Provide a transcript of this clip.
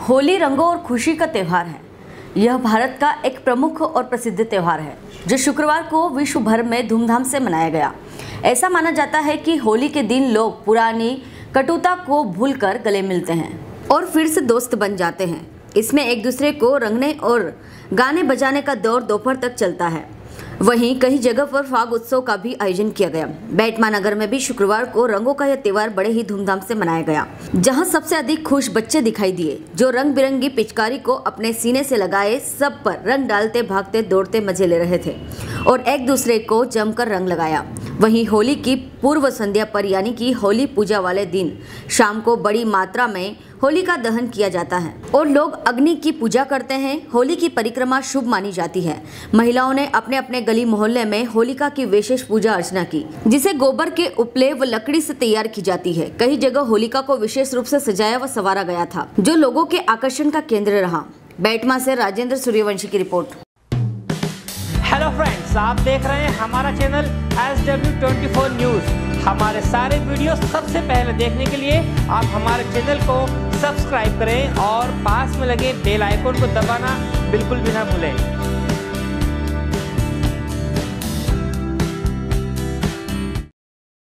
होली रंगों और खुशी का त्यौहार है। यह भारत का एक प्रमुख और प्रसिद्ध त्यौहार है जो शुक्रवार को विश्व भर में धूमधाम से मनाया गया। ऐसा माना जाता है कि होली के दिन लोग पुरानी कटुता को भूलकर गले मिलते हैं और फिर से दोस्त बन जाते हैं। इसमें एक दूसरे को रंगने और गाने बजाने का दौर दोपहर तक चलता है। वहीं कई जगह पर फाग उत्सव का भी आयोजन किया गया। बैटमा नगर में भी शुक्रवार को रंगों का यह त्योहार बड़े ही धूमधाम से मनाया गया, जहां सबसे अधिक खुश बच्चे दिखाई दिए जो रंग बिरंगी पिचकारी को अपने सीने से लगाए सब पर रंग डालते, भागते, दौड़ते मजे ले रहे थे और एक दूसरे को जमकर रंग लगाया। वहीं होली की पूर्व संध्या पर यानी कि होली पूजा वाले दिन शाम को बड़ी मात्रा में होलिका दहन किया जाता है और लोग अग्नि की पूजा करते हैं। होली की परिक्रमा शुभ मानी जाती है। महिलाओं ने अपने अपने गली मोहल्ले में होलिका की विशेष पूजा अर्चना की, जिसे गोबर के उपले व लकड़ी से तैयार की जाती है। कई जगह होलिका को विशेष रूप से सजाया व संवारा गया था, जो लोगों के आकर्षण का केंद्र रहा। बैटमा से राजेंद्र सूर्यवंशी की रिपोर्ट। हेलो फ्रेंड्स, आप देख रहे हैं हमारा चैनल SW24 न्यूज़। हमारे सारे वीडियो सबसे पहले देखने के लिए आप हमारे चैनल को सब्सक्राइब करें और पास में लगे बेल आइकन को दबाना बिल्कुल भी ना भूलें।